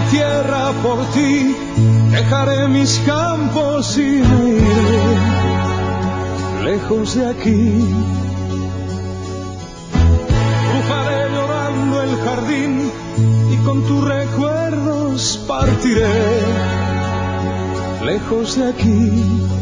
tierra por ti, dejaré mis campos y me iré lejos de aquí. Cruzaré llorando el jardín y con tus recuerdos partiré lejos de aquí.